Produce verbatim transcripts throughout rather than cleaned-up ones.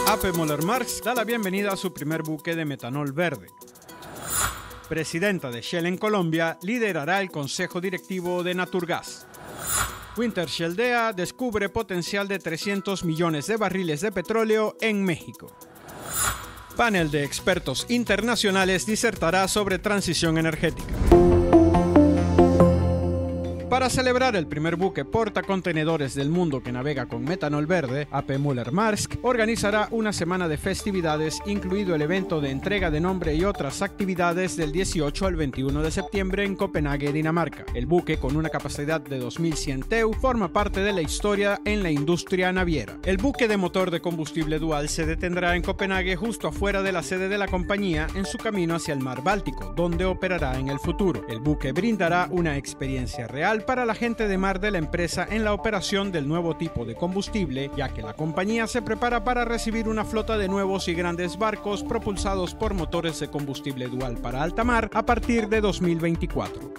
A P Moller-Maersk da la bienvenida a su primer buque de metanol verde. Presidenta de Shell en Colombia liderará el consejo directivo de Naturgas. Wintershall descubre potencial de trescientos millones de barriles de petróleo en México. Panel de expertos internacionales disertará sobre transición energética. Para celebrar el primer buque portacontenedores del mundo que navega con metanol verde, A P Moller-Maersk organizará una semana de festividades, incluido el evento de entrega de nombre y otras actividades del dieciocho al veintiuno de septiembre en Copenhague, Dinamarca. El buque, con una capacidad de dos mil cien T E U, forma parte de la historia en la industria naviera. El buque de motor de combustible dual se detendrá en Copenhague, justo afuera de la sede de la compañía, en su camino hacia el mar Báltico, donde operará en el futuro. El buque brindará una experiencia real para la gente de mar de la empresa en la operación del nuevo tipo de combustible, ya que la compañía se prepara para recibir una flota de nuevos y grandes barcos propulsados por motores de combustible dual para alta mar a partir de dos mil veinticuatro.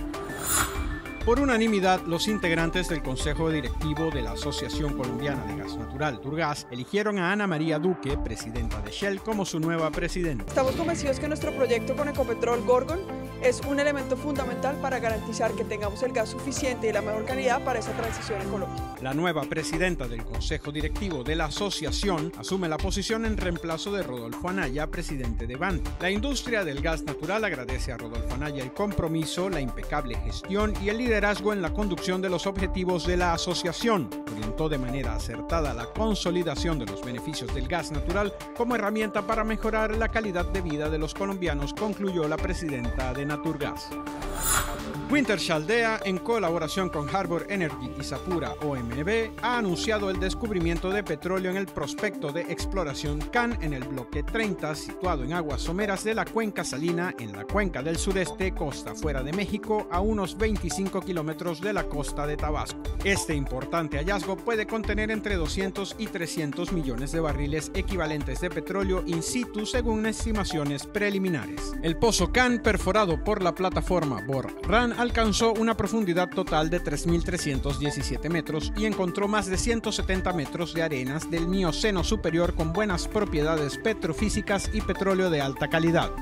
Por unanimidad, los integrantes del Consejo Directivo de la Asociación Colombiana de Gas Natural, Turgas, eligieron a Ana María Duque, presidenta de Shell, como su nueva presidenta. Estamos convencidos que nuestro proyecto con Ecopetrol Gorgon es un elemento fundamental para garantizar que tengamos el gas suficiente y la mejor calidad para esa transición en Colombia. La nueva presidenta del Consejo Directivo de la Asociación asume la posición en reemplazo de Rodolfo Anaya, presidente de Banti. La industria del gas natural agradece a Rodolfo Anaya el compromiso, la impecable gestión y el liderazgo en la conducción de los objetivos de la asociación. Orientó de manera acertada la consolidación de los beneficios del gas natural como herramienta para mejorar la calidad de vida de los colombianos, concluyó la presidenta de Naturgas. Wintershall, en colaboración con Harbour Energy y Sapura O M B, ha anunciado el descubrimiento de petróleo en el prospecto de exploración Can en el bloque treinta, situado en aguas someras de la cuenca salina en la cuenca del sureste, costa fuera de México, a unos veinticinco kilómetros de la costa de Tabasco. Este importante hallazgo puede contener entre doscientos y trescientos millones de barriles equivalentes de petróleo in situ, según estimaciones preliminares. El pozo Can, perforado por la plataforma Bor-Ran, alcanzó una profundidad total de tres mil trescientos diecisiete metros y encontró más de ciento setenta metros de arenas del Mioceno superior con buenas propiedades petrofísicas y petróleo de alta calidad.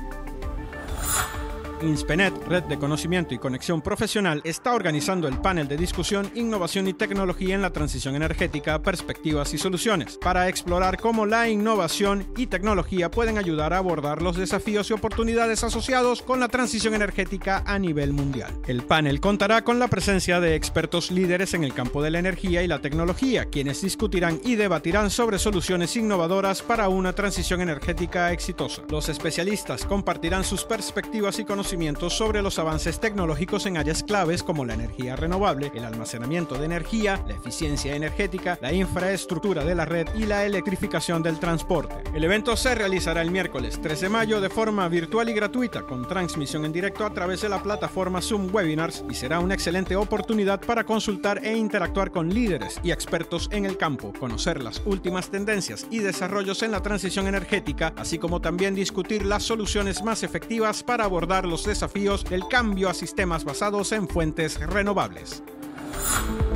INSPENET, Red de Conocimiento y Conexión Profesional, está organizando el panel de discusión Innovación y Tecnología en la Transición Energética, Perspectivas y Soluciones, para explorar cómo la innovación y tecnología pueden ayudar a abordar los desafíos y oportunidades asociados con la transición energética a nivel mundial. El panel contará con la presencia de expertos líderes en el campo de la energía y la tecnología, quienes discutirán y debatirán sobre soluciones innovadoras para una transición energética exitosa. Los especialistas compartirán sus perspectivas y conocimientos sobre los avances tecnológicos en áreas claves como la energía renovable, el almacenamiento de energía, la eficiencia energética, la infraestructura de la red y la electrificación del transporte. El evento se realizará el miércoles tres de mayo de forma virtual y gratuita, con transmisión en directo a través de la plataforma Zoom Webinars, y será una excelente oportunidad para consultar e interactuar con líderes y expertos en el campo, conocer las últimas tendencias y desarrollos en la transición energética, así como también discutir las soluciones más efectivas para abordar los desafíos del cambio a sistemas basados en fuentes renovables.